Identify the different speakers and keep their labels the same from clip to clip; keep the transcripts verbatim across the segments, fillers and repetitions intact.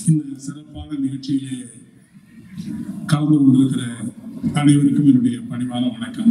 Speaker 1: இந்த சிறப்பான நிகழ்ச்சியிலே கலந்து கொண்டிருக்கிற அனைவருக்கும் என்னுடைய பணிவான வணக்கம்.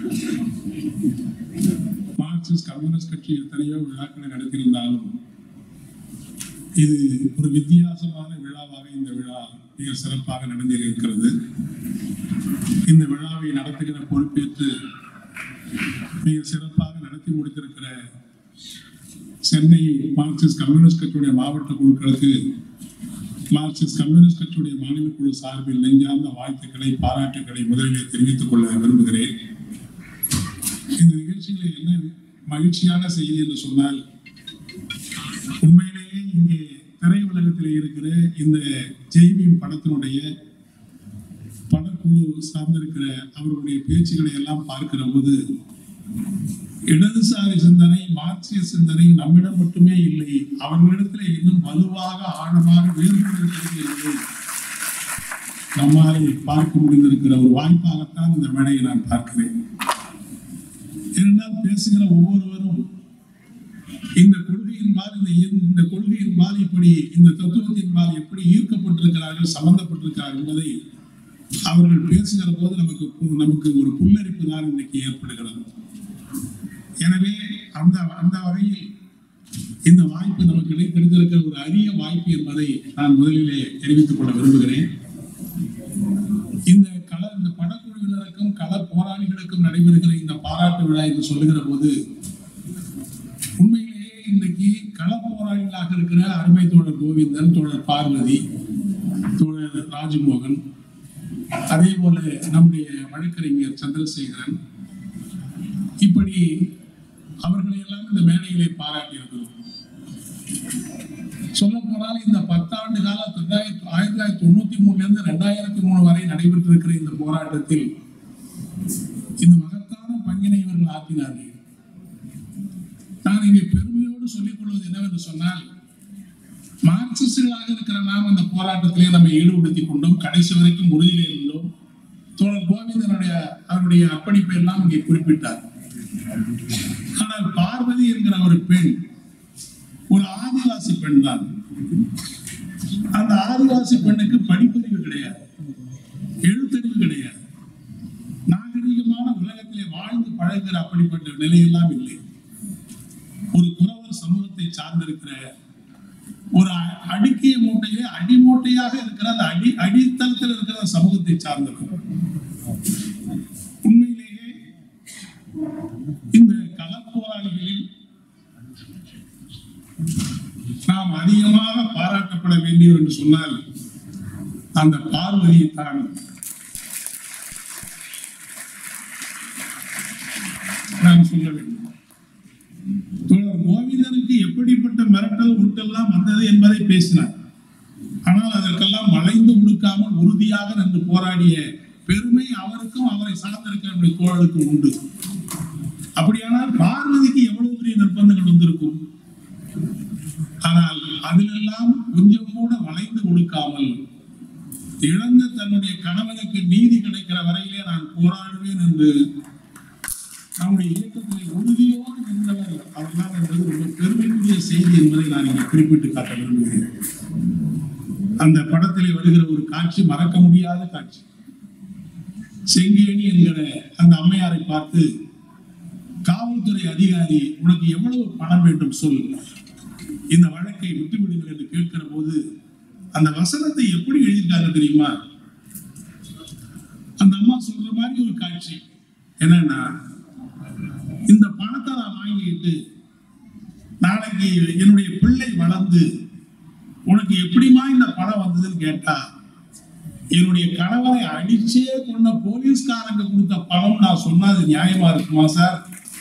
Speaker 1: மார்க்சிஸ்ட் கம்யூனிஸ்ட் கட்சி எத்தனையோ விழாக்களை நடத்தியிருந்தாலும் இது ஒரு வித்தியாசமான விழாவாக இந்த விழா மிக சிறப்பாக நடந்திருக்கிறது. இந்த விழாவை நடத்துகிற பொறுப்பேற்று மிக சிறப்பாக நடத்தி முடித்திருக்கிற சென்னை மார்க்சிஸ்ட் கம்யூனிஸ்ட் கட்சியுடைய மாவட்ட குழுக்களுக்கு மார்க்சிஸ்ட் கம்யூனிஸ்ட் கட்சியுடைய மாநில குழு சார்பில் நெஞ்சார்ந்த வாழ்த்துக்களை பாராட்டுக்களை முதலிலே தெரிவித்துக் கொள்ள விரும்புகிறேன். இந்த நிகழ்ச்சியில் என்ன மகிழ்ச்சியான செய்தி என்று சொன்னால், உண்மையிலேயே இங்கே திரையுலகத்தில் இருக்கிற இந்த ஜெய்பீம் படத்தினுடைய படக்குழு சார்ந்திருக்கிற அவர்களுடைய பேச்சுக்களை எல்லாம் பார்க்கிற போது இடதுசாரி சிந்தனை, மார்க்சிய சிந்தனை நம்மிடம் மட்டுமே இல்லை, அவர்களிடத்தில் இன்னும் வலுவாக ஆழமாக வேறுபட்டிருக்கிறது என்பதை நம்மால் பார்க்க முடிந்திருக்கிற ஒரு வாய்ப்பாகத்தான் இந்த மேடையை நான் பார்க்கிறேன். ஏனென்றால் பேசுகிற ஒவ்வொருவரும் இந்த கொள்கையின்பால் இந்த கொள்கையின்பால் இப்படி இந்த தத்துவத்தின்பால் எப்படி ஈர்க்கப்பட்டிருக்கிறார்கள், சம்பந்தப்பட்டிருக்கிறார்கள் என்பதை அவர்கள் பேசுகிற போது நமக்கு நமக்கு ஒரு புல்லரிப்பு தான் இன்னைக்கு ஏற்படுகிறது. எனவே அந்த அந்த வகையில் இந்த வாய்ப்பு நமக்கு கிடைத்திருக்கிற ஒரு அரிய வாய்ப்பு என்பதை நான் முதலிலே தெரிவித்துக் கொள்ள விரும்புகிறேன். இந்த கள இந்த படக்குழுவினருக்கும் கள போராளிகளுக்கும் நடைபெறுகிற இந்த பாராட்டு விழா என்று சொல்லுகிற போது உண்மையிலேயே இன்றைக்கு கள போராளிகளாக இருக்கிற அருமை தோழர் கோவிந்தன், தோழர் பார்வதி, தோழர் ராஜ்மோகன், அதே போல நம்முடைய வழக்கறிஞர் சந்திரசேகரன், இப்படி அவர்களை எல்லாம் இந்த மேடையிலே பாராட்டி இருக்கிறோம். சொல்ல போனால் இந்த பத்தாண்டு கால தொள்ளாயிரத்தி ஆயிரத்தி தொள்ளாயிரத்தி தொண்ணூத்தி மூணுல இருந்து ரெண்டாயிரத்தி மூணு வரை நடைபெற்றிருக்கிற இந்த போராட்டத்தில் இந்த மகத்தான பங்கினை இவர்கள் ஆற்றினார்கள். நான் இங்கே பெருமையோடு சொல்லிக் கொள்வது என்னவென்று சொன்னால், மார்க்சிஸ்டுகளாக இருக்கிற நாம் அந்த போராட்டத்திலே நம்மை ஈடுபடுத்திக் கொண்டோம், கடைசி வரைக்கும் உறுதியிலே இருந்தோம். தோழர் கோவிந்தனுடைய அவருடைய அர்ப்பணிப்பை எல்லாம் இங்கே குறிப்பிட்டார். ஆனால் பார்வதி என்கிற ஒரு பெண் ஒரு ஆதிவாசி பெண் தான். அந்த ஆதிவாசி பெண்ணுக்கு படிப்பறிவு கிடையாது, எழுத்தறிவு கிடையாது, நாகரிகமான உலகத்திலே வாழ்ந்து பழகிற அப்படிப்பட்ட நிலையெல்லாம் இல்லை. ஒரு குறவர் சமூகத்தை சார்ந்திருக்கிற ஒரு அடுக்கிய மூட்டையிலே அடிமூட்டையாக இருக்கிற அந்த அடி அடித்தளத்தில் இருக்கிற சமூகத்தை சார்ந்திருக்கிறார். உண்மையிலேயே இந்த களப்போராளிகளில் நாம் அதிகமாக பாராட்டப்பட வேண்டியவர் என்று சொன்னால் அந்த பார்வதியை தான் நாம் சொல்ல வேண்டும். தோழர் கோவிந்தனுக்கு எப்படிப்பட்ட மிரட்டல் உருட்டெல்லாம் வந்தது என்பதை பேசினார். ஆனால் அதற்கெல்லாம் வளைந்து கொடுக்காமல் உறுதியாக நின்று போராடிய பெருமை அவருக்கும் அவரை சார்ந்திருக்கிற தோழருக்கும் உண்டு. அப்படியானால் பார்வதிக்கு எவ்வளவு பெரிய நிர்பந்தங்கள் வந்திருக்கும். ஆனால் அதிலெல்லாம் கொஞ்சம் கூட வளைந்து கொடுக்காமல் இழந்த தன்னுடைய கணவனுக்கு நீதி கிடைக்கிற வரையிலே நான் போராடுவேன் என்று நம்முடைய இயக்கத்திலே உறுதியோடு நின்றவர் அவர்தான் என்பது ஒரு பெருமைக்குரிய செய்தி என்பதை நான் இங்கே குறிப்பிட்டு காட்ட விரும்புகிறேன். அந்த படத்திலே வருகிற ஒரு காட்சி மறக்க முடியாத காட்சி. செங்கேணி என்கிற அந்த அம்மையாரை பார்த்து காவல்துறை அதிகாரி, உனக்கு எவ்வளவு பணம் வேண்டும் சொல், இந்த வழக்கை விட்டுவிடுங்கள் என்று கேட்கிற போது அந்த வசனத்தை எப்படி எழுதியிருக்காங்க தெரியுமா? அந்த அம்மா சொல்ற மாதிரி ஒரு காட்சி என்னன்னா, இந்த பணத்தை நான் வாங்கிட்டு நாளைக்கு என்னுடைய பிள்ளை வளர்ந்து உனக்கு எப்படிமா இந்த பணம் வந்ததுன்னு கேட்டா, என்னுடைய கணவரை அடிச்சே கொண்ட போலீஸ்காரங்க கொடுத்த பணம் நான் சொன்னா அது நியாயமா இருக்குமா சார்?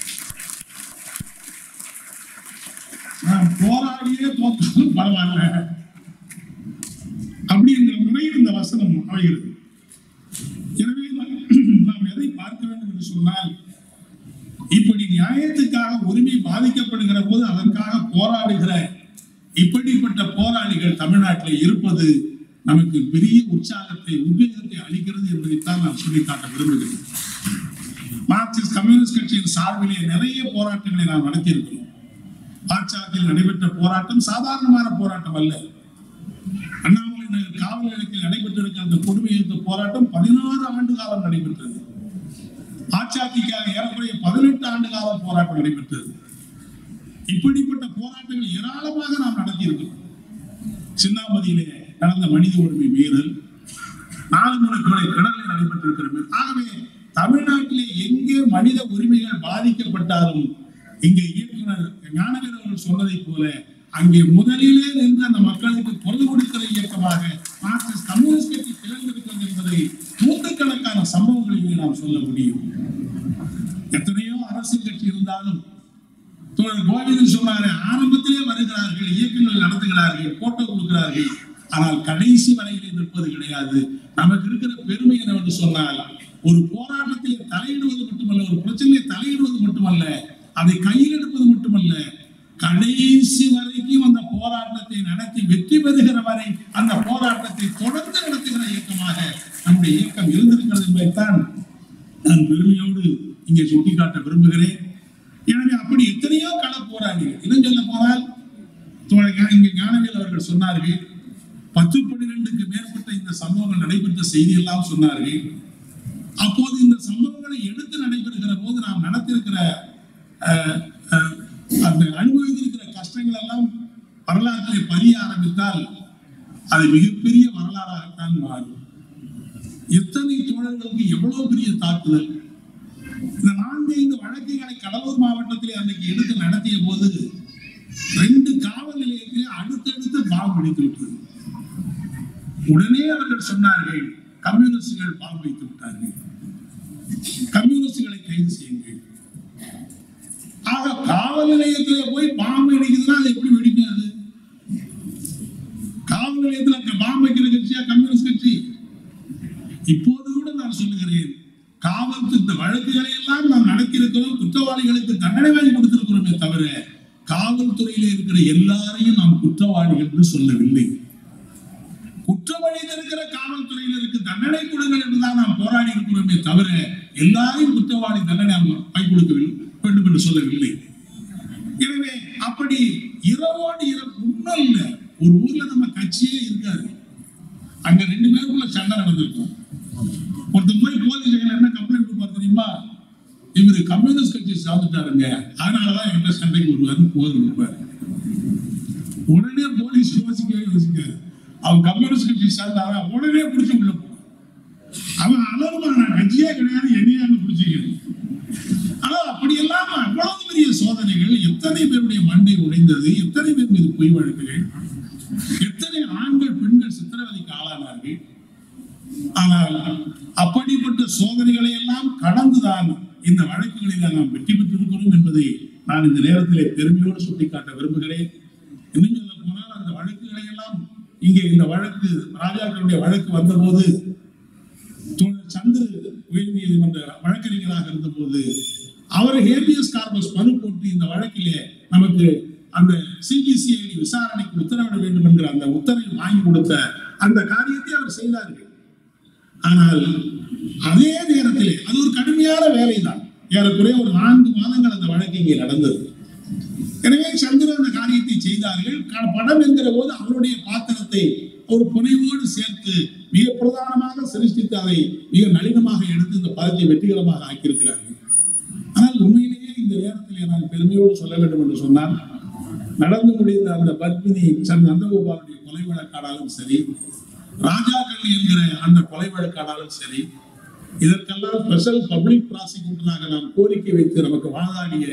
Speaker 1: நான் போராடியே தோற்றாலும் பரவாயில்ல அப்படிங்கிற முறையில் இந்த வசனம் அமைகிறது. எனவே நாம் எதை பார்க்க வேண்டும் என்று சொன்னால், இப்படி நியாயத்துக்காக உரிமை பாதிக்கப்படுகிற போது அதற்காக போராடுகிற இப்படிப்பட்ட போராளிகள் தமிழ்நாட்டில் இருப்பது நமக்கு பெரிய உற்சாகத்தை, உத்வேகத்தை அளிக்கிறது என்பதைத்தான் நான் சொல்லிக்காட்ட விரும்புகிறேன். மார்க்சிஸ்ட் கம்யூனிஸ்ட் கட்சியின் சார்பிலே நிறைய போராட்டங்களை நாம் நடத்தியிருக்கிறோம். ஆட்சியாளத்தில் நடைபெற்ற போராட்டம் சாதாரணமான போராட்டம் அல்ல. அண்ணா காவல் நிலையத்தில் நடைபெற்றிருக்கிற அந்த கொடுமை எதிர்த்த போராட்டம் பதினாறு ஆண்டு காலம் நடைபெற்றது. ஆட்சியாதிக்காக ஏறக்குறைய பதினெட்டு ஆண்டு காலம் போராட்டம் நடைபெற்றது. இப்படிப்பட்ட போராட்டங்கள் ஏராளமாக நாம் நடத்தியிருக்கிறோம். சின்னாமதியிலே நடந்த மனித உரிமை மீறல், நாலு முறை கடலில் நடைபெற்றிருக்கிறது. ஆகவே தமிழ்நாட்டிலே எங்கே மனித உரிமைகள் பாதிக்கப்பட்டாலும் இங்கே இயக்குனர் ஞானவேல் அவர்கள் சொன்னதை போல அங்கே முதலிலே நின்று அந்த மக்களுக்கு குரல் கொடுக்கிற இயக்கமாக மார்க்சிஸ்ட் கம்யூனிஸ்ட் கட்சி திகழ்ந்திருக்கிறது என்பதை நூற்றுக்கணக்கான சம்பவங்களிலே நாம் சொல்ல முடியும். எத்தனையோ அரசியல் கட்சி இருந்தாலும் தோழர் கோவிந்தன் சொன்னாரு, ஆரம்பத்திலே வருகிறார்கள், இயக்கங்கள் நடத்துகிறார்கள், போட்டோ கொடுக்கிறார்கள், ஆனால் கடைசி வரையிலே நிற்பது கிடையாது. நமக்கு இருக்கிற பெருமை என்னவென்று சொன்னால், ஒரு போராட்டத்திலே தலையிடுவது மட்டுமல்ல, ஒரு பிரச்சனையை தலையிடுவது மட்டுமல்ல, அதை கையில் எடுப்பது மட்டுமல்ல, கடைசி வரைக்கும் அந்த போராட்டத்தை நடத்தி வெற்றி பெறுகிற வரை அந்த போராட்டத்தை தொடர்ந்து நடத்துகிற இயக்கமாக நம்முடைய இயக்கம் இருந்திருக்கிறது என்பதைத்தான் நான் பெருமையோடு இங்கே சுட்டிக்காட்ட விரும்புகிறேன். எனவே அப்படி எத்தனையோ கள போராடிகள். இன்னும் சொல்ல போனால் இங்கே ஞானவேல் அவர்கள் சொன்னார்கள், பத்து பன்னிரண்டுக்கு மேற்பட்ட இந்த சம்பவங்கள் நடைபெற்ற செய்தி எல்லாம் சொன்னார்கள். அப்போது இந்த சம்பவங்களை எடுத்து நடைபெறுகிற போது நாம் நடத்திருக்கிற அந்த அனுபவித்திருக்கிற கஷ்டங்கள் எல்லாம் வரலாற்றிலே பதிய ஆரம்பித்தால் அது மிகப்பெரிய வரலாறாகத்தான் மாறும். எத்தனை தோழர்களுக்கு எவ்வளவு பெரிய தாக்குதல். இந்த நான்கு ஐந்து வழக்குகளை கடலூர் மாவட்டத்திலே அன்னைக்கு எடுத்து நடத்திய போது ரெண்டு காவல் நிலையத்திலே அடுத்தடுத்து பாம்பு வெடித்து விட்டது. உடனே அவர்கள் சொன்னார்கள், கம்யூனிஸ்டுகள் பாம்பு வைத்து விட்டார்கள், கம்யூனிஸ்டுகளை கைது செய்யுங்கள். ஆக காவல் நிலையத்திலே போய் பாம்பு வெடிக்குதுன்னா அது எப்படி வெடிக்காது? காவல் நிலையத்தில் பாம்பு வைக்கிற கட்சியா கம்யூனிஸ்ட் கட்சி? இப்போது கூட நான் சொல்லுகிறேன், காவல் இந்த வழக்குகளை எல்லாம் நாம் நடத்தியிருக்கிறோம், குற்றவாளிகளுக்கு தண்டனை வாங்கி கொடுத்திருக்கிறோமே தவிர காவல்துறையிலே இருக்கிற எல்லாரையும் நாம் குற்றவாளிகள் என்று சொல்லவில்லை. குற்றவாளியில் இருக்கிற காவல்துறையினருக்கு தண்டனை கொடுங்கள் என்றுதான் நாம் போராடி இருக்கிறோமே தவிர எல்லாரையும் குற்றவாளி தண்டனை வாங்கி கொடுக்க வேண்டும் என்று சொல்லவில்லை. எனவே அப்படி இரவோடு இரவு உண்மை இல்லை. ஒரு ஊர்ல நம்ம கட்சியே இருக்காது, அங்க ரெண்டு பேருக்குள்ள சண்டை நடந்திருக்கும். ஒருத்தர் போய் போலீஸ் என்ன கம்ப்ளைண்ட் கொடுப்பாரு தெரியுமா? இவரு கம்யூனிஸ்ட் கட்சி சார்ந்துட்டாருங்க, அதனாலதான் எங்க சண்டைக்கு வருவாருன்னு போது கொடுப்பாரு. உடனே போலீஸ் யோசிக்கவே யோசிக்காது, அவன் கம்யூனிஸ்ட் கட்சி சார்ந்தாரா உடனே பிடிச்சி உள்ள போ. அவன் அளவுமா நான் கட்சியே கிடையாது, என்னையான்னு பிடிச்சிக்கிறது. ஆனால் அப்படியெல்லாம் அவ்வளவு பெரிய சோதனைகள், எத்தனை பேருடைய மண்டை உடைந்தது, எத்தனை பேர் மீது பொய் வழக்குகள், எத்தனை ஆண்கள் பெண்கள் சித்திரவதைக்கு ஆளானார்கள். ஆனால் அப்படிப்பட்ட சோதனைகளை எல்லாம் கடந்துதான் இந்த வழக்குகளில் நாம் வெற்றி பெற்றிருக்கிறோம் என்பதை நான் இந்த நேரத்திலே பெருமையோடு சுட்டிக்காட்ட விரும்புகிறேன். இன்னும் சொல்ல போனால் அந்த வழக்குகளை எல்லாம் இங்கே இந்த வழக்கு ராஜாக்களுடைய வழக்கு வந்தபோது சந்திர உயர் நீதிமன்ற வழக்கறிஞராக இருந்த போது அவர் ஹேபியஸ் கார்பஸ் மனு போட்டு இந்த வழக்கிலே நமக்கு அந்த சிபிசிஐடி விசாரணைக்கு உத்தரவிட வேண்டும் என்கிற அந்த உத்தரவை வாங்கி கொடுத்த அந்த காரியத்தை அவர் செய்தார்கள். ஆனால் அதே நேரத்திலே அது ஒரு கடுமையான வேலை தான். ஏறக்குறைய ஒரு நான்கு மாதங்கள் அந்த வழக்கு இங்கே நடந்தது. எனவே சந்திரன் அந்த காரியத்தை செய்தார்கள். படம் என்கிற போது அவருடைய பாத்திரத்தை ஒரு புனைவோடு சேர்த்து மிக பிரதானமாக சிருஷ்டித்து அதை மிக நளினமாக எடுத்து இந்த பதத்தை வெற்றிகரமாக ஆக்கியிருக்கிறார்கள். ஆனால் உண்மையிலேயே இந்த நேரத்திலே நான் பெருமையோடு சொல்ல வேண்டும் என்று சொன்னால், நடந்து முடிந்த அந்த பத்மினி சந்த் நந்தகோபாலுடைய கொலை வழக்கானாலும் சரி, ராஜா கண்ணி என்கிற அந்த கொலை வழக்கானாலும் சரி, இதற்கெல்லாம் ஸ்பெஷல் பப்ளிக் ப்ராசிக்யூட்டராக நாம் கோரிக்கை வைத்து நமக்கு வாதாடிய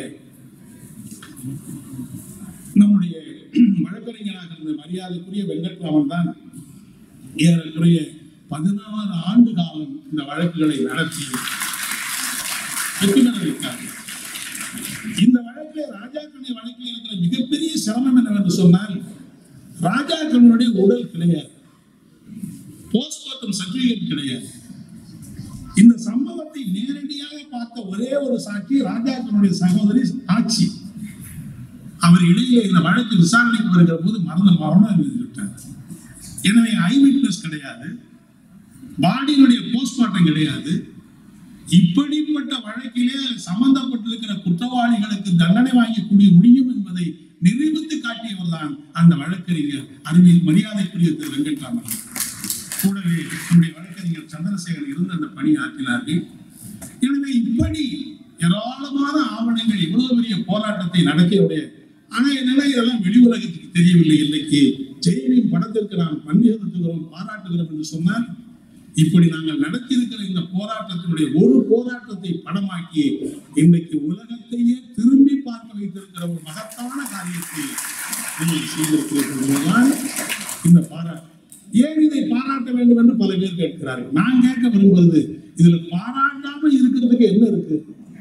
Speaker 1: நம்முடைய வழக்கறிஞராக இருந்த மரியாதைக்குரிய வெங்கட்ராமன் தான் ஏறக்குறைய பதினாறு ஆண்டு காலம் இந்த வழக்குகளை நடத்தி வெற்றி பெற வைத்தார்கள். இந்த வழக்கிலே ராஜாக்கண்ணி வழக்கில் இருக்கிற மிகப்பெரிய சிரமம் என்னவென்று சொன்னால், ராஜாக்கண்ணுடைய உடல் கிடையாது, போஸ்ட்மார்ட்டம் சர்டிபிகேட் கிடையாது. இந்த சம்பவத்தை நேரடியாக பார்த்த ஒரே ஒரு சாட்சி ராஜாக்கண்ணுடைய சகோதரி ஆட்சி. அவர் இடையிலே இந்த வழக்கு விசாரணைக்கு வருகிற போது மரண மரணம் எழுதிவிட்டார். எனவே ஐ விட்னஸ் கிடையாது, பாடியினுடைய போஸ்ட்மார்ட்டம் கிடையாது. இப்படிப்பட்ட வழக்கிலே சம்பந்தப்பட்டிருக்கிற குற்றவாளிகளுக்கு தண்டனை வாங்கக்கூடிய முடியும் என்பதை நிரூபித்து காட்டியவர் தான் அந்த வழக்கறிஞர் அருமை மரியாதைக்குரிய திரு வெங்கட்ராமன். கூடவே நம்முடைய வழக்கறிஞர் சந்திரசேகர் இருந்து அந்த பணி ஆற்றினார்கள். எனவே இப்படி ஏராளமான ஆவணங்கள் இவ்வளவு பெரிய போராட்டத்தை நடத்தியுடைய, ஆனா என்னன்னா இதெல்லாம் வெளி உலகத்துக்கு தெரியவில்லை. இன்னைக்கு ஜெயவின் படத்திற்கு நாம் பணி செலுத்துகிறோம், பாராட்டுகிறோம் என்று சொன்னால், இப்படி நாங்கள் நடத்தியிருக்கிற இந்த போராட்டத்தினுடைய ஒரு போராட்டத்தை படமாக்கி இன்றைக்கு உலகத்தையே திரும்பி பார்க்க வைத்திருக்கிற ஒரு மகத்தான காரியத்தை நீங்கள் செய்திருக்கிறீர்கள். இந்த பாராட்டு ஏன் இதை பாராட்ட வேண்டும் என்று பல பேர் கேட்கிறார்கள். நான் கேட்க விரும்புவது, இதுல பாராட்டாம இருக்கிறதுக்கு என்ன இருக்கு?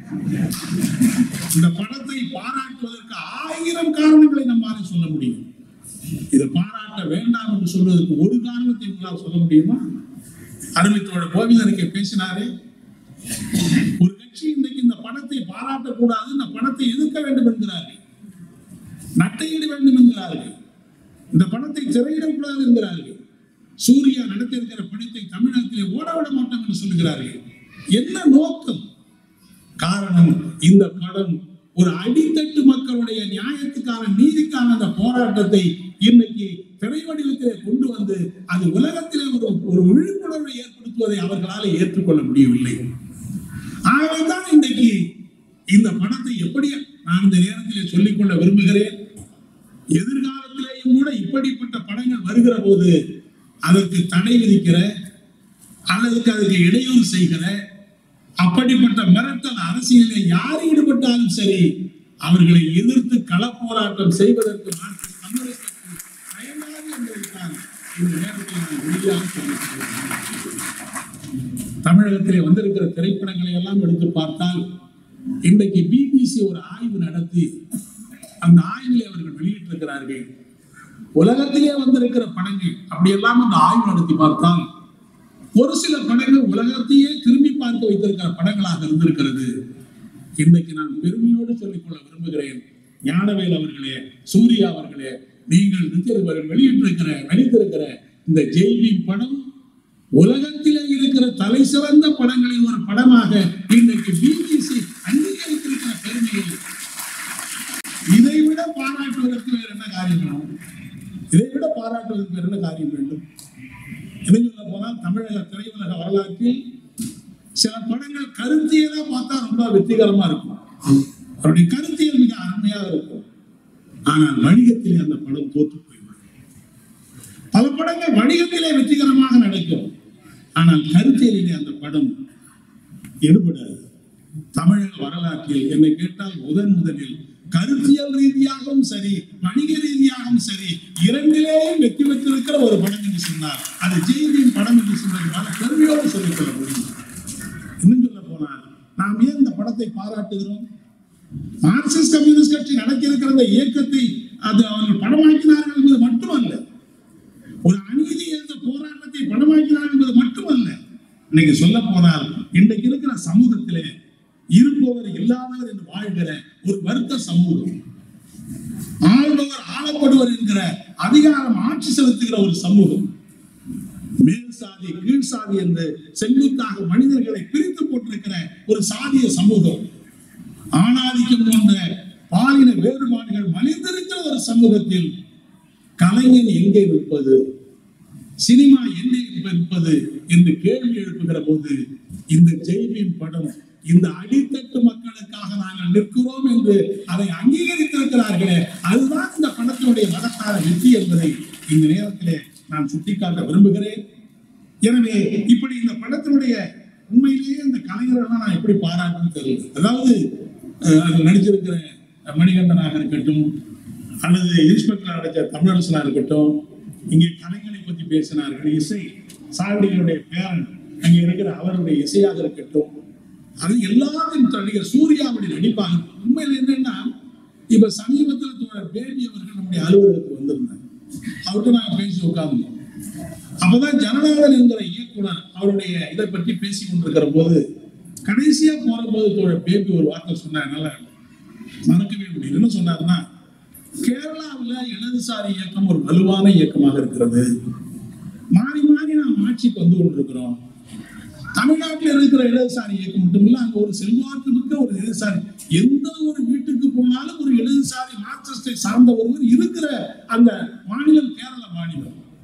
Speaker 1: இந்த படத்தை பாராட்டுவதற்கு ஆயிரம் காரணங்களை நம்மால சொல்ல முடியும். இதை பாராட்ட வேண்டாம் என்று சொல்வதற்கு ஒரு காரணத்தை உங்களால் சொல்ல முடியுமா? அருமைத்தோட கோவிந்தனுக்கு பேசினாரே, ஒரு கட்சி இன்றைக்கு இந்த படத்தை பாராட்டக்கூடாது, இந்த படத்தை எதிர்க்க வேண்டும் என்கிறார்கள், நட்டையிட வேண்டும் என்கிறார்கள், இந்த படத்தை திரையிடக்கூடாது என்கிறார்கள், சூர்யா நடத்தியிருக்கிற படத்தை தமிழகத்திலே ஓடவிட மாட்டோம் என்று சொல்லுகிறார்கள். என்ன நோக்கம்? காரணம், இந்த படம் ஒரு அடித்தட்டு மக்களுடைய நியாயத்துக்கான நீதிக்கான அந்த போராட்டத்தை இன்னைக்கு திரைவடிவத்திலே கொண்டு வந்து அது உலகத்திலே ஒரு ஒரு விழிப்புணர்வை ஏற்படுத்துவதை அவர்களால் ஏற்றுக்கொள்ள முடியவில்லை. ஆகவேதான் இன்றைக்கு இந்த படத்தை எப்படி நான் இந்த நேரத்திலே சொல்லிக்கொள்ள விரும்புகிறேன், எதிர்காலத்திலேயும் கூட இப்படிப்பட்ட படங்கள் வருகிற போது அதற்கு தடை விதிக்கிற அல்லது அதற்கு இடையூறு செய்கிற அப்படிப்பட்ட மிரட்டல் அரசியலில் யார் ஈடுபட்டாலும் சரி அவர்களை எதிர்த்து கள போராட்டம் செய்வதற்கு தமிழகத்திலே வந்திருக்கிற திரைப்படங்களை எல்லாம் எடுத்து பார்த்தால் இன்றைக்கு பிபிசி ஒரு ஆய்வு நடத்தி அந்த ஆய்விலே அவர்கள் வெளியிட்டிருக்கிறார்கள். உலகத்திலே வந்திருக்கிற படங்கள் அப்படியெல்லாம் அந்த ஆய்வு நடத்தி பார்த்தால் ஒரு சில படங்கள் உலகத்தையே திரும்பி பார்க்க வைத்திருக்கிற படங்களாக இருந்திருக்கிறது. இன்றைக்கு நான் பெருமையோடு சொல்லிக்கொள்ள விரும்புகிறேன், ஞானவேல் அவர்களே, சூர்யா அவர்களே, நீங்கள் வெளியிட்டிருக்கிற நடித்திருக்கிற இந்த ஜெய்பீம் படம் உலகத்திலே இருக்கிற தலை சிறந்த படங்களில் ஒரு படமாக இன்றைக்கு பிபிசி அங்கீகரித்திருக்கிற பெருமையில் இதை விட பாராட்டுவதற்கு வேற என்ன காரியம் வேணும்? இதை விட பாராட்டுவதற்கு வேற என்ன காரியம் வேண்டும்? என்ன சொல்ல போனால் தமிழக திரையுலக வரலாற்றில் சில படங்கள் கருத்தியலா பார்த்தா ரொம்ப வெற்றிகரமா இருக்கும், அவருடைய கருத்தியல் மிக அருமையாக இருக்கும். ஆனால் வணிகத்திலே அந்த படம் தோற்று போய்விடும். பல படங்கள் வணிகத்திலே வெற்றிகரமாக நடக்கும், ஆனால் கருத்தியலிலே அந்த படம் எடுபடாது. தமிழக வரலாற்றில் என்னை கேட்டால் முதன் முதலில் கருத்தியல் ரீதியாகவும் சரி வணிக ரீதியாகவும் சரி இரண்டிலேயும் வெற்றி பெற்றிருக்கிற ஒரு படம் என்று சொன்னார் அது ஜெய்பீம் படம் என்று சொன்னதுனால பெருமையோடு சொல்லிக்கொள்ள முடியும். இன்னும் சொல்ல போனால் நாம் ஏன் இந்த படத்தை பாராட்டுகிறோம்? மார்க்சிஸ்ட் கம்யூனிஸ்ட் கட்சி நடத்தியிருக்கிற இந்த இயக்கத்தை அது அவர்கள் படமாக்கினார்கள் என்பது மட்டுமல்ல, ஒரு அநீதி என்ற போராட்டத்தை படமாக்கினார்கள் என்பது மட்டுமல்ல, இன்னைக்கு சொல்ல போனால் இன்றைக்கு இருக்கிற சமூகத்திலே இருப்பவர் இல்லாதவர் என்று வாழ்கிற ஒரு வர்க்க சமூகம், ஆள்பவர் ஆளப்படுவர் என்கிற அதிகாரம் ஆட்சி செலுத்துகிற ஒரு சமூகம், மேல் சாதி கீழ் சாதி என்று செங்குத்தாக மனிதர்களை பிரித்து போட்டிருக்கிற ஒரு சாதிய சமூகம், ஆணாதிக்கம் போன்ற பாலின வேறுபாடுகள் மலிந்திருக்கிற ஒரு சமூகத்தில் கலைஞன் எங்கே இருப்பது, சினிமா எங்கே இருப்பது என்று கேள்வி எழுப்புகிற போது இந்த ஜெய்பீம் படம் இந்த அடித்தட்டு மக்களுக்காக நாங்கள் நிற்கிறோம் என்று அதை அங்கீகரித்திருக்கிறார்களே, அதுதான் இந்த படத்தினுடைய மகத்தான வெற்றி என்பதை இந்த நேரத்திலே நான் சுட்டிக்காட்ட விரும்புகிறேன். எனவே இப்படி இந்த படத்தினுடைய உண்மையிலேயே இந்த கலைஞர்கள்லாம் நான் எப்படி பாராட்டுன்னு தெரியல. அதாவது அதில் நடிச்சிருக்கிற மணிகண்டனாக இருக்கட்டும் அல்லது இன்ஸ்பெக்டர் நடிச்ச தமிழரசனாக இருக்கட்டும், இங்கே கலைஞரை பற்றி பேசினார்கள், இசை சாவடிகளுடைய பேரன் அங்கே இருக்கிற அவருடைய இசையாக இருக்கட்டும், அது எல்லாத்தையும் நடிகர் சூர்யாவுடைய நடிப்பாங்க. உண்மையில் என்னன்னா இப்ப சமீபத்தில் தோழர் பேபி அவர்கள் நம்முடைய அலுவலகத்துக்கு வந்திருந்தாங்க, அவர்கிட்ட நாங்கள் பேசி உட்கார்ந்தோம். அப்பதான் ஜனநாதன் என்கிற இயக்குனர் அவருடைய இதை பற்றி பேசி கொண்டிருக்கிற போது கடைசியா போற போது தோழர் பேபி ஒரு வார்த்தை சொன்னாங்க, மறக்கவே முடியும். என்ன சொன்னாருன்னா, கேரளாவில் இடதுசாரி இயக்கம் ஒரு வலுவான இயக்கமாக இருக்கிறது, மாறி மாறி நாம் ஆட்சிக்கு வந்து கொண்டிருக்கிறோம். தமிழ்நாட்டில் இருக்கிற இடதுசாரி இயக்கம் மட்டும் இல்ல, அங்க ஒரு செல்வாக்கு மிக்க ஒரு இடதுசாரி, எந்த ஒரு வீட்டுக்கு போனாலும் ஒரு இடதுசாரி மார்க்சிஸ்டை சார்ந்த ஒருவர் இருக்கிற அந்த மாநிலம் கேரள மாநிலம்.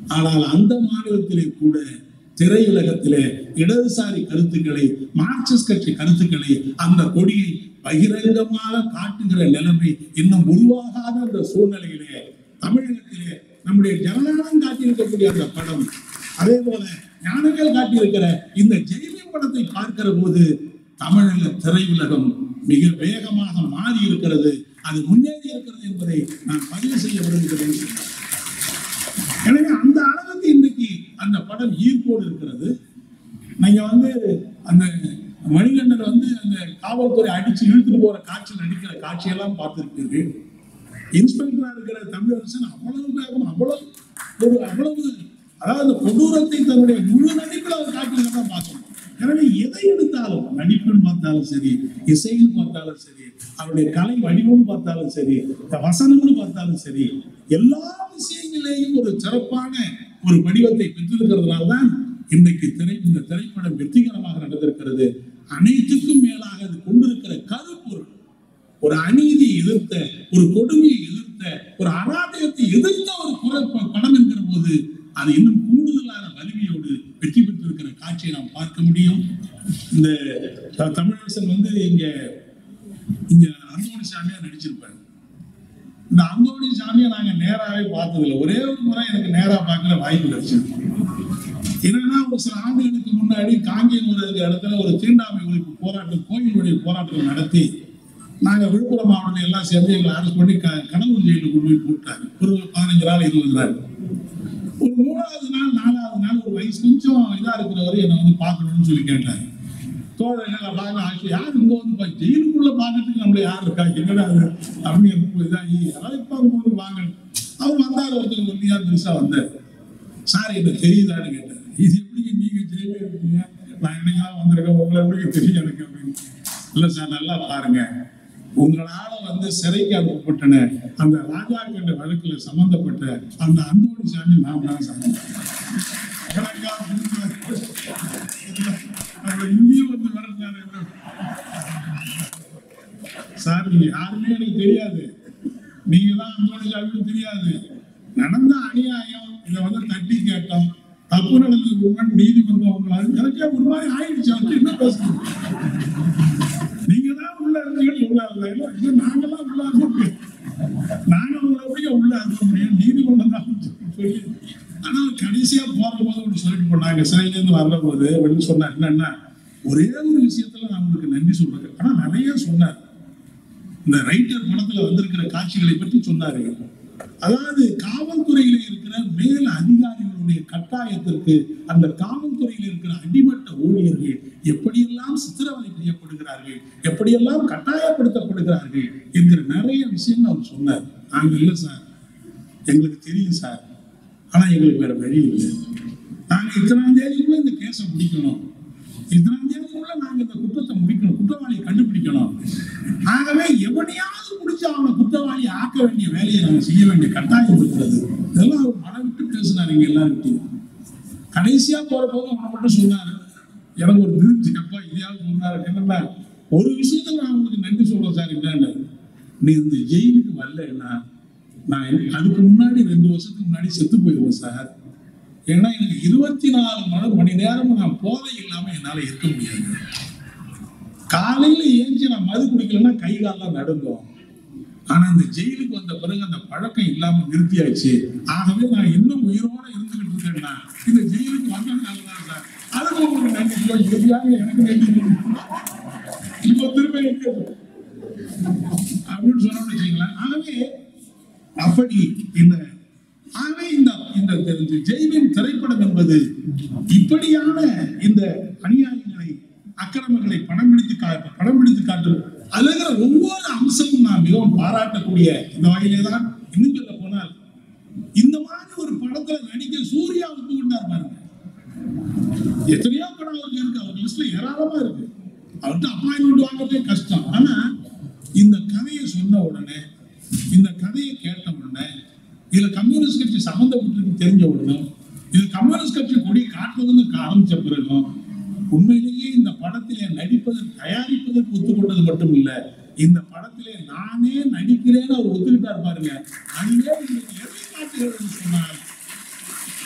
Speaker 1: ஆனால் அந்த மாநிலத்திலே கூட திரையுலகத்திலே இடதுசாரி கருத்துக்களை, மார்க்சிஸ்ட் கட்சி கருத்துக்களை, அந்த கொடியை பகிரங்கமாக காட்டுகிற நிலைமை இன்னும் உருவாகாத அந்த சூழ்நிலையிலே தமிழகத்திலே நம்முடைய ஜனநாயகம் காட்டியிருக்கக்கூடிய அந்த படம், அதே போல ஞானங்கள் காட்டியிருக்கிற இந்த ஜெய்பீம் படத்தை பார்க்கிற போது தமிழக திரையுலகம் மிக வேகமாக மாறி இருக்கிறது, அது முன்னேறி இருக்கிறது என்பதை நான் பதிவு செய்ய விரும்புகிறேன். எனவே அந்த அளவுக்கு இன்றைக்கு அந்த படம் ஈர்ப்போடு இருக்கிறது. நீங்க வந்து அந்த மணிகண்டன் வந்து அந்த காவல்துறை அடிச்சு இழுத்துட்டு போற காட்சியில் நடிக்கிற காட்சியெல்லாம் பார்த்திருப்பீர்கள். இன்ஸ்பெக்டரா இருக்கிற தமிழரசன் அவ்வளவு வேகம், அவ்வளவு ஒரு அவ்வளவு அதாவது கொடூரத்தை தன்னுடைய முழு நடிப்பில் அவர் காட்சியில் பார்த்தோம். எனவே எதை எடுத்தாலும், நடிப்புன்னு பார்த்தாலும் சரி, இசைன்னு பார்த்தாலும் சரி, அவருடைய கலை வடிவம் பார்த்தாலும் சரி, வசனம்னு பார்த்தாலும் சரி, எல்லா விஷயங்களிலேயும் ஒரு சிறப்பான ஒரு வடிவத்தை பெற்றிருக்கிறதுனால தான் இன்றைக்கு திரை இந்த திரைப்படம் வெற்றிகரமாக நடந்திருக்கிறது. அனைத்துக்கும் மேலாக அது கொண்டிருக்கிற கருப்பொருள், ஒரு அநீதியை எதிர்த்த, ஒரு கொடுமையை எதிர்த்த, ஒரு அராஜகத்தை எதிர்த்த ஒரு குரல் படம் என்கிற போது அது இன்னும் கூடுதலான வலிமையோடு வெற்றி பெற்றிருக்கிற காட்சியை நாம் பார்க்க முடியும். இந்த தமிழரசன் வந்து இங்க இங்க அந்தோணி சாமியா நடிச்சிருப்பாரு. இந்த அந்தோணி சாமியை நாங்க நேராவே பார்த்ததில்லை. ஒரே ஒரு முறை எனக்கு நேரா பார்க்கல வாய்ப்பு கிடைச்சிருக்கு. என்னன்னா, ஒரு சில ஆண்டுகளுக்கு முன்னாடி காங்கேயம் ஒரு இடத்துல ஒரு தீண்டாமை ஒழிப்பு போராட்டம், கோயிலுடைய போராட்டம் நடத்தி நாங்க விழுப்புரம் மாவட்டத்தில் எல்லாம் சேர்ந்து எங்களை அரெஸ்ட் பண்ணி கடவுள் ஜெயிலுக்கு கொண்டு போய் போட்டாங்க. ஒரு பதினஞ்சு நாள் இருபது நாள். ஒரு மூணாவது நாள் நாலாவது நாள் ஒரு வயசு கொஞ்சம் இதா இருக்கிறவரை என்னை வந்து பார்க்கணும்னு சொல்லி கேட்டாங்க. தோழர்கள் பார்க்க யார் இங்க வந்து ஜெயிலுக்குள்ள பார்க்கறதுக்கு நம்மள யார் இருக்கா, என்னடா அப்படின்னு இதாகி யாராவது இப்போ வாங்க. அவர் வந்தார், ஒருத்தர் ஒல்லியா பெருசா வந்தார். சார் என்ன தெரியுதான்னு கேட்டார். இது எப்படி நீங்க ஜெயிலே இருக்கீங்க, நான் என்னைக்காவது வந்திருக்கேன், உங்களை எப்படி தெரியும் எனக்கு அப்படின்னு. இல்லை சார், நல்லா பாருங்க, உங்களால வந்து சிறைக்கு அனுப்பப்பட்டன அந்த ராஜா கண்ட வழக்குல சம்பந்தப்பட்ட அந்த அந்தோணி சாமி நாம் தான் சாமி. இங்கேயும் வந்து வரட்டாரு சார், நீங்க யாருமே எனக்கு தெரியாது, நீங்க தான் அந்தோணி சாமின்னு தெரியாது. நடந்த அநியாயம் இதை வந்து தட்டி கேட்டோம், தப்பு நடந்தது நீதிமன்றம் உங்களால் எனக்கே ஒரு மாதிரி ஆயிடுச்சு. அவருக்கு என்ன பேசுறீங்க, நீங்க தான் உள்ள இருந்தீங்கன்னு உள்ள நாங்கெல்லாம் உள்ள இருந்தோம், நாங்க உங்களை எப்படி உள்ள இருக்க முடியும், நீதிமன்றம் தான் சொல்லி. ஆனா கடைசியா போற போது ஒன்று சொல்லிட்டு போனாங்க, சிறையில இருந்து வர்ற போது வெளியே சொன்னார் என்னன்னா, ஒரே ஒரு விஷயத்துல நான் உங்களுக்கு நன்றி சொல்றேன். ஆனா நிறைய சொன்னார். இந்த ரைட்டர் படத்துல வந்திருக்கிற காட்சிகளை பற்றி சொன்னாரு. அதாவது காவல்துறையில இருக்கிற மேல் அதிகாரிகளுடைய கட்டாயத்திற்கு அந்த காவல்துறையில் இருக்கிற அடிமட்ட ஊழியர்கள் எப்படியெல்லாம் சித்திரவதை செய்யப்படுகிறார்கள், எப்படியெல்லாம் கட்டாயப்படுத்தப்படுகிறார்கள் என்கிற நிறைய விஷயங்கள் அவர் சொன்னார். நாங்க இல்லை சார், எங்களுக்கு தெரியும் சார், ஆனா எங்களுக்கு வேற வழி இல்லை. நாங்க இத்தனாம் தேதிக்குள்ள இந்த கேஸை முடிக்கணும், இத்தனாம் தேதிக்குள்ள நாங்க இந்த குற்றத்தை முடிக்கணும், குற்றவாளியை கண்டுபிடிக்கணும். ஆகவே எவனையாவது முடிச்சு அவனை குற்றவாளியை ஆக்க வேண்டிய வேலையை நாங்க செய்ய வேண்டிய கட்டாயம் இருக்கிறது. இதெல்லாம் அவர் மனம் விட்டு பேசினார் இங்க எல்லாருக்கிட்டையும். கடைசியா போற போது அவனை மட்டும் சொன்னாரு, எனக்கு ஒரு திருப்தி, அப்பா இதையாவது சொன்னாரு. என்னன்னா, ஒரு விஷயத்துல நான் உங்களுக்கு நன்றி சொல்றேன் சார். என்னன்னு, நீ இந்த ஜெயிலுக்கு வரலன்னா நான் அதுக்கு முன்னாடி ரெண்டு வருஷத்துக்கு முன்னாடி செத்து போயிடுவேன் சார். ஏன்னா எனக்கு இருபத்தி நாலு மணி நேரம் நான் போதை இல்லாம என்னால இருக்க முடியாது. காலையில ஏஞ்சி நான் மது குடிக்கலன்னா கை காலெல்லாம் நடுங்கும். ஆனா இந்த ஜெயிலுக்கு வந்த பிறகு அந்த பழக்கம் இல்லாம நிறுத்தியாச்சு. ஆகவே நான் இன்னும் உயிரோட இருந்துகிட்டு இருக்கேன்னா இந்த ஜெயிலுக்கு வந்ததுனாலதான் சார். அதுக்கு உங்களுக்கு நன்றி. இறுதியாக எனக்கு நன்றி இப்போ திரும்ப அப்படின்னு சொன்னோம்னு வச்சுங்களேன். ஆகவே அப்படி இந்த ஆகவே இந்த இந்த ஜெய்பீம் திரைப்படம் என்பது இப்படியான இந்த அநியாயங்களை, அக்கிரமங்களை படம் பிடித்து காட்டு படம் பிடித்து காட்டும். அதுல ஒவ்வொரு அம்சமும் நான் மிகவும் பாராட்டக்கூடிய இந்த வகையிலே தான். இன்னும் சொல்ல போனால் இந்த மாதிரி ஒரு படத்துல நடிக்க சூர்யா ஒப்புக்கொண்டார் பாருங்க. எத்தனையோ படம் அவருக்கு இருக்கு, அவர் லிஸ்ட்ல ஏராளமா இருக்கு. அவர்கிட்ட அப்பாயின்மெண்ட் வாங்கறதே கஷ்டம். ஆனா இந்த கதையை சொன்ன உடனே, இந்த கதையை கேட்ட உடனே, இதுல கம்யூனிஸ்ட் கட்சி சம்பந்தப்பட்டிருக்கு தெரிஞ்ச உடனே, இது கம்யூனிஸ்ட் கட்சி கொடி காட்டுறதுன்னு ஆரம்பிச்ச பிறகும் உண்மையிலேயே இந்த படத்திலே நடிப்பதற்கு, தயாரிப்பதற்கு ஒத்துக்கொண்டது மட்டும் இல்ல, இந்த படத்திலே நானே நடிக்கிறேன்னு அவர் ஒத்துக்கிட்டார் பாருங்க. அதுவே எதை காட்டுகிறது சொன்னால்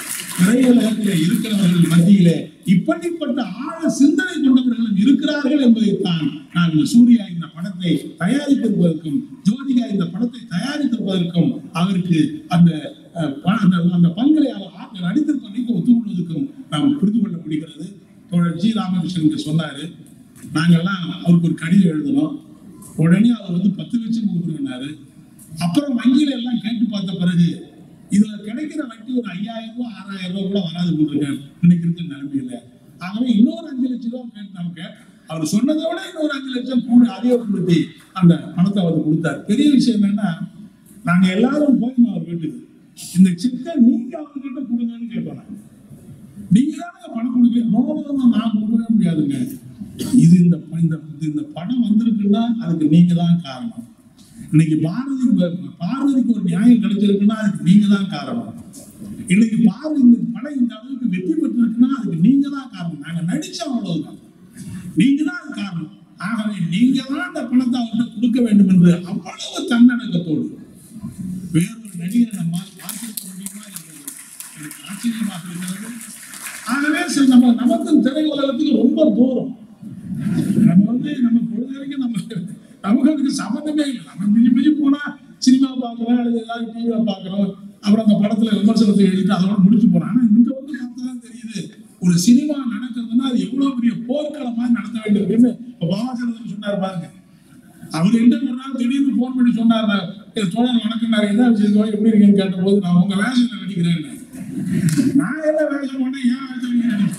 Speaker 1: திரையுலகத்தில் இருக்கிறவர்கள் மத்தியிலே இப்படிப்பட்ட ஆழ சிந்தனை கொண்டவர்களும் இருக்கிறார்கள் என்பதைத்தான் நான் இந்த சூர்யா இந்த படத்தை தயாரித்திருப்பதற்கும் ஜோதிகா இந்த படத்தை தயாரித்திருப்பதற்கும் அவருக்கு அந்த அந்த பங்களை அவர் நடித்திருப்பதற்கு ஒத்துக்கொள்வதற்கும் நாம் புரிந்து கொள்ள முடிகிறது. தோழர் ஜி ராமகிருஷ்ணன் சொன்னாரு, நாங்கெல்லாம் அவருக்கு ஒரு கடிதம் எழுதணும், உடனே அவர் வந்து பத்து லட்சம் கொடுக்குறாரு. அப்புறம் வங்கியில எல்லாம் கேட்டு பார்த்த பிறகு இதுல கிடைக்கிற வட்டி ஒரு ஐயாயிரம் ரூபாய் ஆறாயிரம் ரூபாய் கூட வராது போட்டிருக்காரு இன்னைக்கு இருக்கிற நிலைமையில. ஆகவே இன்னொரு அஞ்சு லட்சம் ரூபாய் கேட்டு நமக்கு அவர் சொன்னதை விட இன்னொரு அஞ்சு லட்சம் கூட அதிகப்படுத்தி அந்த பணத்தை அவர் கொடுத்தாரு. பெரிய விஷயம் என்னன்னா, நாங்க எல்லாரும் போய் அவர் வீட்டுக்கு இந்த செக்கை நீங்க அவர்கிட்ட கொடுங்கன்னு கேட்டோம். நீங்க தானே பணம் கொடுக்க, நான் கொடுக்கவே முடியாதுங்க. இது இந்த இந்த படம் வந்திருக்குன்னா அதுக்கு நீங்க தான் காரணம். இன்னைக்கு பாரதி பார்வதிக்கு ஒரு நியாயம் கிடைச்சிருக்குன்னா அதுக்கு நீங்க தான் காரணம். இன்னைக்கு பார்வதி இந்த படம் இந்த அளவுக்கு வெற்றி பெற்றிருக்குன்னா அதுக்கு நீங்க தான் காரணம். நாங்க நடிச்சோம், அவ்வளவுதான். நீங்க தான் காரணம். ஆகவே நீங்க தான் அந்த பணத்தை அவர்கிட்ட கொடுக்க வேண்டும் என்று அவ்வளவு தன்னடக்கத்தோடு வேறொரு நடிகரை நம்மால் பார்த்திருக்க முடியுமா என்பது எனக்கு ஆச்சரியமாக இருக்கிறது. ஆகவே நம்ம நமக்கும் திரையுலகத்துக்கு ரொம்ப தூரம். நம்ம வந்து நம்ம பொழுது வரைக்கும் நம்ம நமக்கு அதுக்கு சம்மந்தமே இல்லை. நம்ம மிஞ்சி மிஞ்சி போனா சினிமா பார்க்குறோம் அல்லது ஏதாவது டிவியில பார்க்குறோம், அப்புறம் அந்த படத்துல விமர்சனத்தை எழுதிட்டு அதோட முடிச்சு போறோம். ஆனா இங்க வந்து பார்த்ததான் தெரியுது, ஒரு சினிமா நடக்கிறதுன்னா அது எவ்வளவு பெரிய போர்க்களமா நடத்த வேண்டியிருக்குன்னு பாபாசரன் சொன்னார் பாருங்க. அவர் என்ன ஒரு நாள் திடீர்னு போன் பண்ணி சொன்னார், தோழர் வணக்கம், என்ன விஷயம் எப்படி இருக்கீங்கன்னு கேட்ட போது நான் உங்க வேஷத்துல நடிக்கிறேன். நான் என்ன வேஷம் பண்ணேன், ஏன் வேஷம் நடிக்கிறேன்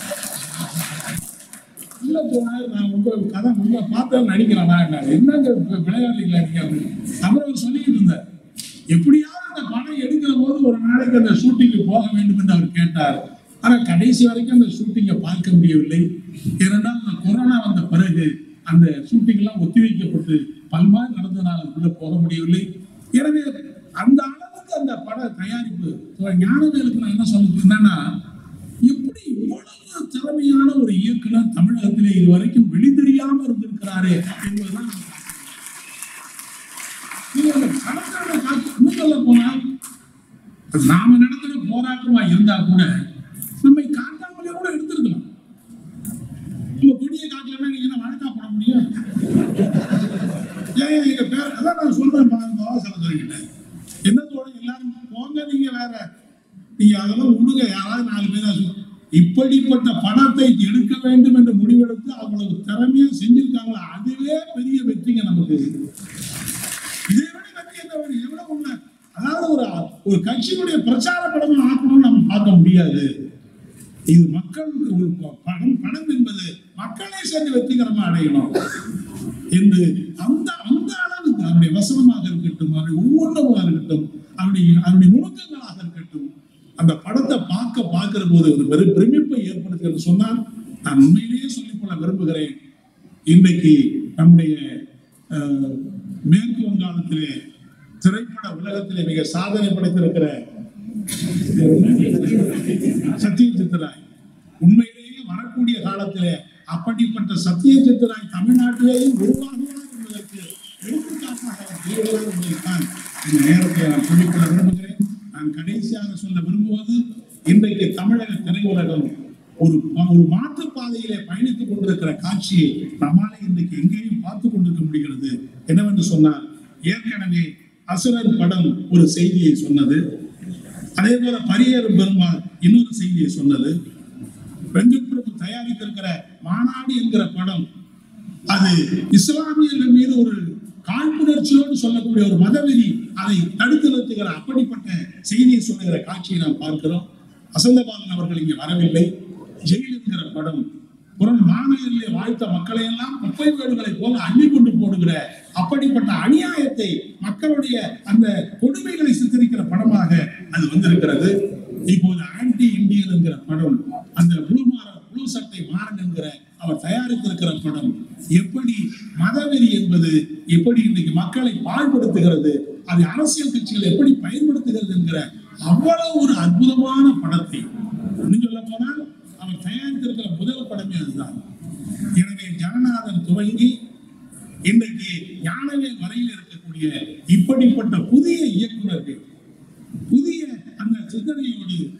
Speaker 1: இல்ல தோழர், நான் உங்க கதை உங்க பார்த்தா நடிக்கிறேன். நான் என்னங்க விளையாடுறீங்களா நீங்க அப்படின்னு அப்புறம் அவர் சொல்லிட்டு இருந்தார். எப்படியாவது அந்த படம் எடுக்கிற போது ஒரு நாளைக்கு அந்த ஷூட்டிங்கு போக வேண்டும் என்று அவர் கேட்டார். ஆனா கடைசி வரைக்கும் அந்த ஷூட்டிங்கை பார்க்க முடியவில்லை. ஏனென்றால் அந்த கொரோனா வந்த பிறகு அந்த ஷூட்டிங் எல்லாம் ஒத்திவைக்கப்பட்டு பல்மாறு நடந்ததுனால அதுக்குள்ள போக முடியவில்லை. எனவே அந்த அளவுக்கு அந்த பட தயாரிப்பு ஞானவேலுக்கு நான் என்ன சொல்லிட்டு இருந்தேன்னா, எப்படி இவ்வளவு திறமையான ஒரு இயக்குனர் தமிழகத்திலே இதுவரைக்கும் வெளித்தெரியாம இருந்திருக்கிறாரே என்பதுதான் போனால் நாம நடத்தின போராட்டமா இருந்தா கூட நம்மை காட்டாமலே கூட எடுத்திருக்கலாம். உங்க கொடியை காட்டலன்னா நீங்க என்ன வழக்கா போட முடியும்? ஏன் எங்க பேர் அதான் நான் சொல்றேன் பாவசரத்துக்கிட்ட என்னத்தோட எல்லாரும் போங்க, நீங்க வேற நீங்க அதெல்லாம் விடுங்க, யாராவது நாலு பேர் இப்படிப்பட்ட பணத்தை எடுக்க வேண்டும் என்று முடிவெடுத்து அவ்வளவு திறமையா செஞ்சிருக்காங்களா, அதுவே பெரிய வெற்றிங்க நமக்கு. இதே விட வெற்றி என்ன வேணும்? எவ்வளவு உண்மை, அதாவது ஒரு ஒரு கட்சியினுடைய பிரச்சார படமா ஆக்கணும்னு நம்ம பார்க்க முடியாது. இது மக்களுக்கு ஒரு பணம் பணம் என்பது மக்களை சேர்ந்து வெற்றிகரமா அடையணும் என்று அந்த அந்த அளவுக்கு அவருடைய வசனமாக இருக்கட்டும், அவருடைய ஒவ்வொன்றுமாக இருக்கட்டும், அவருடைய அவருடைய நுணுக்கங்களாக இருக்கட்டும், அந்த படத்தை பார்க்க பார்க்கிற போது ஒரு வெறும் பிரமிப்பை ஏற்படுத்துகிறது சொன்னால் நான் உண்மையிலேயே சொல்லிக்கொள்ள விரும்புகிறேன். இன்றைக்கு நம்முடைய மேற்கு வங்காளத்திலே திரைப்பட உலகத்திலே மிக சாதனை படைத்திருக்கிற சத்யஜித் ராய் உண்மையிலேயே வரக்கூடிய காலத்திலே அப்படிப்பட்ட சத்யஜித் ராய் தமிழ்நாட்டிலேயும் உருவாகுவார் என்பதற்கு எடுத்துக்காட்டாக என்பதைத்தான் இந்த நேரத்தை நான் சொல்லிக்கொள்ள விரும்புகிறேன். நான் கடைசியாக சொல்ல விரும்புவது, இன்றைக்கு தமிழக திரையுலகம் ஒரு ஒரு மாற்று பாதையிலே பயணித்துக் கொண்டிருக்கிற காட்சியை நம்மாலே இன்றைக்கு எங்கேயும் பார்த்து கொண்டிருக்க முடிகிறது. என்னவென்று சொன்னால், ஏற்கனவே அசுரன் படம் ஒரு செய்தியை சொன்னது, அதே போல பரியேறும் பெருமாள் இன்னொரு செய்தியை சொன்னது. வெங்கட்பிரபு தயாரித்திருக்கிற மாநாடு என்கிற படம் அது இஸ்லாமியர்கள் மீது ஒரு காழ்ப்புணர்ச்சியோடு சொல்லக்கூடிய ஒரு மதவெறி அதை தடுத்து நிறுத்துகிற அப்படிப்பட்ட செய்தியை சொல்லுகிற காட்சியை நாம் பார்க்கிறோம். வசந்தபாலன் அவர்கள் இங்கே வரவில்லை. ஜெயில் என்கிற படம் புறம் மாநில வாழ்த்த மக்களை எல்லாம் குப்பை வீடுகளை போல அள்ளி கொண்டு போடுகிற அப்படிப்பட்ட அநியாயத்தை, மக்களுடைய அந்த கொடுமைகளை சித்தரிக்கிற படமாக அது வந்திருக்கிறது. இப்போது ஆன்டி இந்தியன் என்கிற படம், அந்த ப்ளூ மாரன் ப்ளூ சட்டை மாறன் என்கிற அவர் தயாரித்திருக்கிற படம் எப்படி மதவெறி என்பது எப்படி இன்னைக்கு மக்களை பாழ்படுத்துகிறது, அதை அரசியல் கட்சிகள் எப்படி பயன்படுத்துகிறது என்கிற அவ்வளவு ஒரு அற்புதமான படத்தை இன்னும் சொல்ல போனால் அவர் தயாரித்திருக்கிற முதல் படமே அதுதான். எனவே ஜனநாதன் துவங்கி இன்றைக்கு ஞானவேல் வரையில் இருக்கக்கூடிய இப்படிப்பட்ட புதிய இயக்குநர்கள் புதிய அந்த சிந்தனையோடு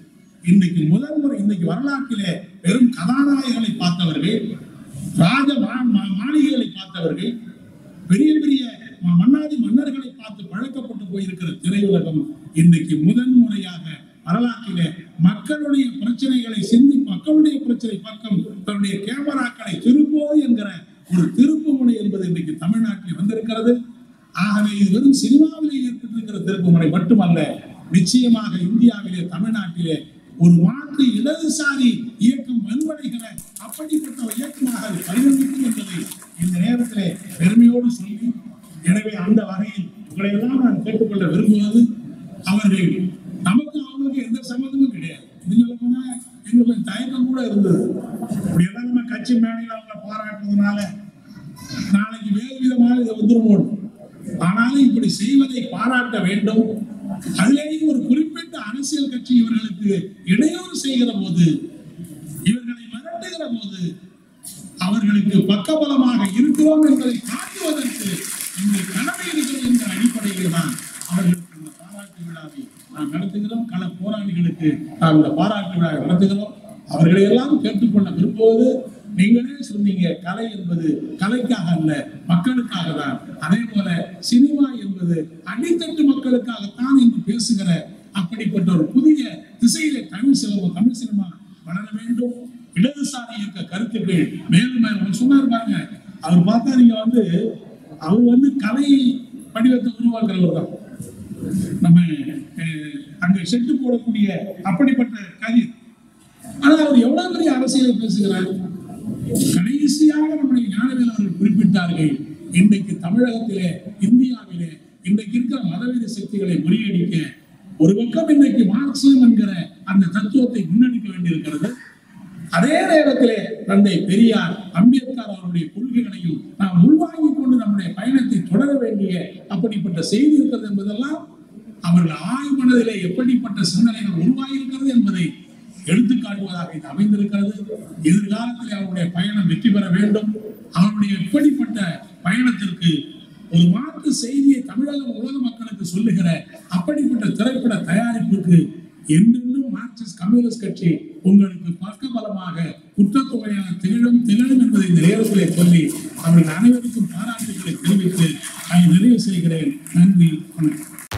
Speaker 1: இன்னைக்கு முதல் முறை இன்னைக்கு வரலாற்றிலே பெரும் கதாநாயகங்களை பார்த்தவர்கள், ராஜ மாளிகைகளை பார்த்தவர்கள், பெரிய பெரிய மன்னாதி மன்னர்களை பார்த்து பழக்கப்பட்டு போயிருக்கிற திரையுலகம் இன்னைக்கு முதன் முறையாக வரலாற்றிலே மக்களுடைய பிரச்சனைகளை சிந்தி மக்களுடைய பிரச்சனை பக்கம் தன்னுடைய கேமராக்களை திருப்போது என்கிற ஒரு திருப்பு முனை என்பது இன்னைக்கு தமிழ்நாட்டில் வந்திருக்கிறது. ஆகவே இது வெறும் சினிமாவிலே ஏற்பட்டிருக்கிற திருப்பு முனை மட்டுமல்ல, நிச்சயமாக இந்தியாவிலே தமிழ்நாட்டிலே ஒரு மாற்று இடதுசாரி இயக்கம் வலுவடைகிற அப்படிப்பட்ட இயக்கமாக அது பரிணமிக்கும் என்பதை இந்த நேரத்திலே பெருமையோடு சொல்லி, எனவே அந்த வகையில் உங்களை எல்லாம் நான் கேட்டுக்கொள்ள விரும்புவது, அவர்கள் நமக்கு அவங்களுக்கு எந்த சம்மந்தமும் கிடையாது. எங்களுக்கு தயக்கம் கூட இருந்தது. இப்படியெல்லாம் நம்ம கட்சி மேடையில் அவங்களை பாராட்டுறதுனால நாளைக்கு வேறு விதமாக இதை வந்துருமோம். ஆனாலும் இப்படி செய்வதை பாராட்ட வேண்டும். அதிலேயும் ஒரு குறிப்பிட்ட அரசியல் கட்சி இவர்களுக்கு இடையூறு செய்கிற போது, இவர்களை மிரட்டுகிற போது அவர்களுக்கு பக்கபலமாக இருக்கிறோம் என்பதை காட்டுவதற்கு இந்த கடமை இருக்கிறது என்ற அடிப்படையில் தான் அவர்களுக்கு இந்த பாராட்டு விழாவை நாம் நடத்துகிறோம். கள போராளிகளுக்கு நாம் இந்த பாராட்டு விழாவை நடத்துகிறோம். அவர்களை எல்லாம் கேட்டுக்கொள்ள விரும்புவது, நீங்களே சொன்னீங்க, கலை என்பது கலைக்காக அல்ல, மக்களுக்காக தான். அதே போல சினிமா என்பது அடித்தட்டு மக்களுக்காகத்தான் என்று பேசுகிற அப்படிப்பட்ட ஒரு புதிய திசையிலே தமிழ் சினிமா தமிழ் சினிமா வளர வேண்டும். இடதுசாரி இயக்க கருத்துக்கள் மேலும் மேலும் சொன்னார் பாருங்க. அவர் பார்த்தா நீங்க வந்து அவர் வந்து கலை படிவத்தை உருவாக்குறவர் தான். நம்ம அங்க செட்டு போடக்கூடிய அப்படிப்பட்ட கதிர். ஆனா அவர் எவ்வளவு பெரிய அரசியலை பேசுகிறார். கடைசியாக நம்முடைய ஞானவேல் அவர்கள் குறிப்பிட்டார்கள், இன்றைக்கு தமிழகத்திலே இந்தியாவிலே இன்றைக்கு இருக்கிற மதவெறி சக்திகளை முறியடிக்க ஒரு பக்கம் இன்றைக்கு மார்க்சியம் என்கிற அந்த தத்துவத்தை முன்னெடுக்க வேண்டியிருக்கிறது. அதே நேரத்திலே தந்தை பெரியார் அம்பேத்கர் அவருடைய கொள்கைகளையும் நாம் உள்வாங்கிக் கொண்டு நம்முடைய பயணத்தை தொடர வேண்டிய அப்படிப்பட்ட செய்தி இருக்கிறது என்பதெல்லாம் அவர்கள் ஆய்மனதிலே எப்படிப்பட்ட சிந்தனைகள் உருவாகியிருக்கிறது என்பதை எடுத்துக்காட்டுவதாக இது அமைந்திருக்கிறது. எதிர்காலத்தில் அவருடைய பயணம் வெற்றி பெற வேண்டும். அவருடைய எப்படிப்பட்ட பயணத்திற்கு ஒரு மாற்று செய்தியை தமிழக உலக மக்களுக்கு சொல்லுகிற அப்படிப்பட்ட திரைப்பட தயாரிப்புக்கு என்றென்றும் மார்க்சிஸ்ட் கம்யூனிஸ்ட் கட்சி உங்களுக்கு பக்கபலமாக குற்றத்தொகையான திகழும் திகழும் என்பதை இந்த நேரத்திலே சொல்லி அவர்கள் அனைவருக்கும் பாராட்டுகளை தெரிவித்து நான் நிறைவு செய்கிறேன். நன்றி, வணக்கம்.